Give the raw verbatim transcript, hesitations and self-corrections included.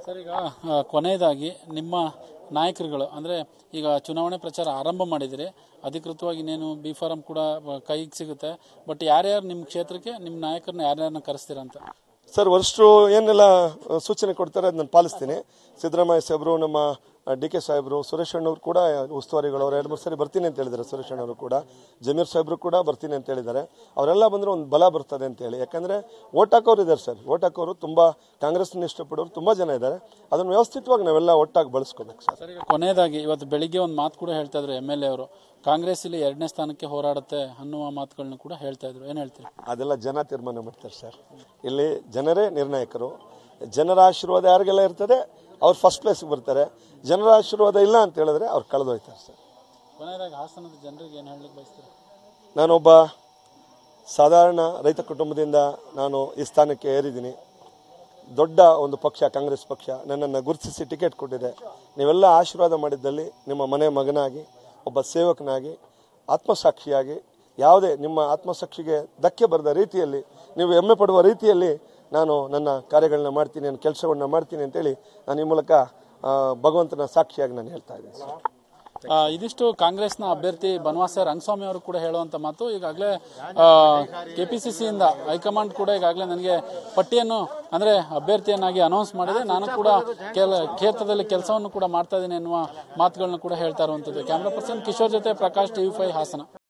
Sir, ಈಗ ಕೊನೆಯದಾಗಿ ನಿಮ್ಮ ನಾಯಕರುಗಳು ಅಂದರೆ ಈಗ ಚುನಾವಣೆ ಪ್ರಚಾರ ಆರಂಭ ಮಾಡಿದಿರಿ, ಅಧಿಕೃತವಾಗಿ ಇನ್ನೇನು ಬಿ ಫಾರಂ ಕೂಡ ಕೈಗೆ ಸಿಗುತ್ತೆ. ಬಟ್ ಯಾರ್ಯಾರು ನಿಮ್ಮ ಕ್ಷೇತ್ರಕ್ಕೆ ನಿಮ್ಮ ನಾಯಕರನ್ನ ಯಾರ್ಯಾರನ್ನ ಕರೆಸ್ತೀರಾ ಅಂತ? ಸರ್, ವರಿಷ್ಠರು ಏನೆಲ್ಲ ಸೂಚನೆ ಕೊಡ್ತಾರೆ ಅದನ್ನ ಪಾಲಿಸ್ತೀನಿ. ಸಿದ್ದರಾಮಯ್ಯ ಸಾಹೇಬರು, ನಮ್ಮ ಡಿ ಕೆ ಸಾಹೇಬರು, ಸುರೇಶ್ ಅಣ್ಣವ್ರು ಕೂಡ ಉಸ್ತುವಾರಿಗಳು ಅವರು ಎರಡು ಮೂರು ಸರಿ ಬರ್ತೀನಿ ಅಂತ ಹೇಳಿದ್ದಾರೆ. ಸುರೇಶ್ ಅಣ್ಣವರು ಕೂಡ, ಜಮೀರ್ ಸಾಹೇಬರು ಕೂಡ ಬರ್ತೀನಿ ಅಂತ ಹೇಳಿದ್ದಾರೆ. ಅವರೆಲ್ಲ ಬಂದರೆ ಒಂದು ಬಲ ಬರ್ತದೆ ಅಂತೇಳಿ. ಯಾಕಂದರೆ ಓಟ್ ಹಾಕೋರು ಇದ್ದಾರೆ ಸರ್. ಓಟ್ ಹಾಕೋರು ತುಂಬ ಕಾಂಗ್ರೆಸ್ನ ಇಷ್ಟಪಡೋರು ತುಂಬ ಜನ ಇದ್ದಾರೆ. ಅದನ್ನು ವ್ಯವಸ್ಥಿತವಾಗಿ ನಾವೆಲ್ಲ ಒಟ್ಟಾಗಿ ಬಳಸ್ಕೋಬೇಕು ಸರ್. ಸರ್, ಈಗ ಕೊನೆಯದಾಗಿ ಇವತ್ತು ಬೆಳಿಗ್ಗೆ ಒಂದು ಮಾತು ಕೂಡ ಹೇಳ್ತಾ ಇದ್ರು ಎಮ್ ಎಲ್ ಎ ಅವರು, ಕಾಂಗ್ರೆಸ್ ಇಲ್ಲಿ ಎರಡನೇ ಸ್ಥಾನಕ್ಕೆ ಹೋರಾಡುತ್ತೆ ಅನ್ನುವ ಮಾತುಗಳನ್ನ ಕೂಡ ಹೇಳ್ತಾ ಇದ್ರು. ಏನು ಹೇಳ್ತೀರಿ? ಅದೆಲ್ಲ ಜನ ತೀರ್ಮಾನ ಮಾಡ್ತಾರೆ ಸರ್. ಇಲ್ಲಿ ಜನರೇ ನಿರ್ಣಾಯಕರು. ಜನರ ಆಶೀರ್ವಾದ ಯಾರಿಗೆಲ್ಲ ಇರ್ತದೆ ಅವ್ರು ಫಸ್ಟ್ ಪ್ಲೇಸ್ಗೆ ಬರ್ತಾರೆ. ಜನರ ಆಶೀರ್ವಾದ ಇಲ್ಲ ಅಂತ ಹೇಳಿದ್ರೆ ಅವ್ರು ಕಳೆದೋಯ್ತಾರೆ ಸರ್. ಕೊನೆಯದಾಗಿ ಹಾಸನದ ಜನರಿಗೆ ಏನು ಹೇಳಲಿಕ್ಕೆ ಬಯಸ್ತಾರೆ? ನಾನೊಬ್ಬ ಸಾಧಾರಣ ರೈತ ಕುಟುಂಬದಿಂದ ನಾನು ಈ ಸ್ಥಾನಕ್ಕೆ ಏರಿದ್ದೀನಿ. ದೊಡ್ಡ ಒಂದು ಪಕ್ಷ ಕಾಂಗ್ರೆಸ್ ಪಕ್ಷ ನನ್ನನ್ನು ಗುರುತಿಸಿ ಟಿಕೆಟ್ ಕೊಟ್ಟಿದೆ. ನೀವೆಲ್ಲ ಆಶೀರ್ವಾದ ಮಾಡಿದ್ದಲ್ಲಿ ನಿಮ್ಮ ಮನೆ ಮಗನಾಗಿ, ಒಬ್ಬ ಸೇವಕನಾಗಿ, ಆತ್ಮಸಾಕ್ಷಿಯಾಗಿ, ಯಾವುದೇ ನಿಮ್ಮ ಆತ್ಮಸಾಕ್ಷಿಗೆ ಧಕ್ಕೆ ಬರದ ರೀತಿಯಲ್ಲಿ, ನೀವು ಹೆಮ್ಮೆ ಪಡುವ ರೀತಿಯಲ್ಲಿ ನಾನು ನನ್ನ ಕಾರ್ಯಗಳನ್ನ ಮಾಡ್ತೀನಿ, ನನ್ನ ಕೆಲಸಗಳನ್ನ ಮಾಡ್ತೀನಿ ಅಂತೇಳಿ ನಾನು ಈ ಮೂಲಕ ಭಗವಂತನ ಸಾಕ್ಷಿಯಾಗಿ ನಾನು ಹೇಳ್ತಾ ಇದ್ದೀನಿ ಸರ್. ಇದಿಷ್ಟು ಕಾಂಗ್ರೆಸ್ನ ಅಭ್ಯರ್ಥಿ ಬನವಾಸ ರಂಗಸ್ವಾಮಿ ಅವರು ಕೂಡ ಹೇಳುವಂತ ಮಾತು. ಈಗಾಗಲೇ ಕೆಪಿಸಿಸಿಯಿಂದ ಹೈಕಮಾಂಡ್ ಕೂಡ ಈಗಾಗಲೇ ನನಗೆ ಪಟ್ಟಿಯನ್ನು ಅಂದ್ರೆ ಅಭ್ಯರ್ಥಿಯನ್ನಾಗಿ ಅನೌನ್ಸ್ ಮಾಡಿದೆ. ನಾನು ಕೂಡ ಕೆಲ ಕ್ಷೇತ್ರದಲ್ಲಿ ಕೆಲಸವನ್ನು ಕೂಡ ಮಾಡ್ತಾ ಇದ್ದೀನಿ ಎನ್ನುವ ಮಾತುಗಳನ್ನ ಕೂಡ ಹೇಳ್ತಾ ಇರುವಂತದ್ದು. ಕ್ಯಾಮರಾ ಪರ್ಸನ್ ಕಿಶೋರ್ ಜೊತೆ ಪ್ರಕಾಶ್, ಟಿವಿ ಫೈವ್ ಹಾಸನ.